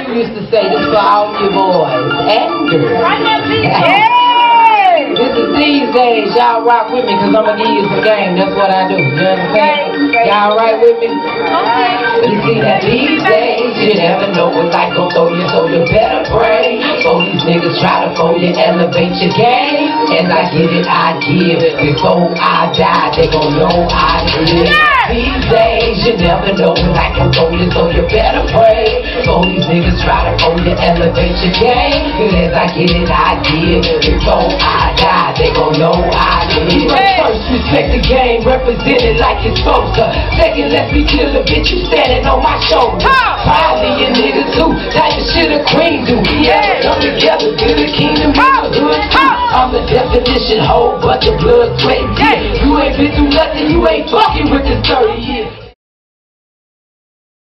used to say this for all you boys and girls. This is these days. Y'all rock with me because I'm going to give you some game. That's what I do. You understand? Y'all right with me? Okay. You see that these days, you never know what life gon' throw you, so you better pray. So these niggas try to fold you, elevate your game. As I get it, I give. Before I die, they gon' know I live. These days, you never know what life gon' throw you, so you better pray. So these niggas try to fold you, elevate your game. As I get it, I give. Before I die, they gon' know I live. First, respect the game, represent it like it's supposed to. Second, let's be clear, the bitch you standing on my shoulder. Finally, you niggas too, type of shit a queen do. Yeah, come together, build a kingdom in the hood too. I'm the definition, whole bunch of blood, sweat, and tears. You ain't been through nothing, you ain't fucking with this 30 years.